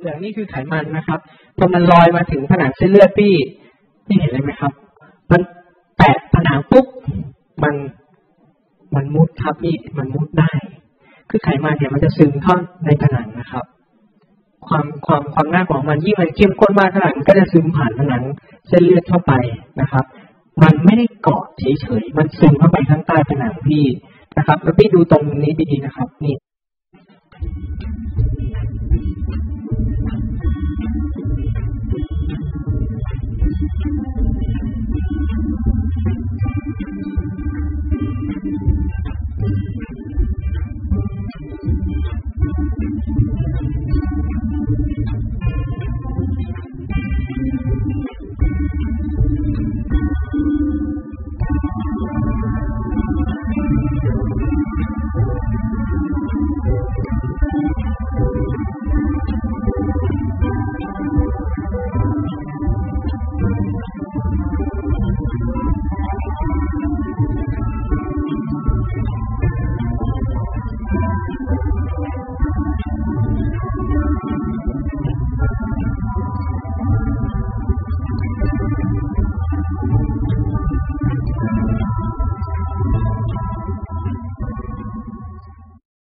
เหลืองนี่คือไขมันนะครับพอมันลอยมาถึงผนังเส้นเลือดพี่เห็นเลยไหมครับมันแตะผนังปุ๊บมันมุดครับพี่มันมุดได้คือไขมันเนี่ยมันจะซึมเข้าในผนังนะครับความน่ากลัวของมันยิ่งมันเข้มข้นมากเท่าไหร่มันก็จะซึมผ่านผนังเส้นเลือดเข้าไปนะครับมันไม่ได้เกาะเฉยๆมันซึมเข้าไปข้างใต้ผนังพี่นะครับแล้วพี่ดูตรงนี้ดีๆนะครับนี่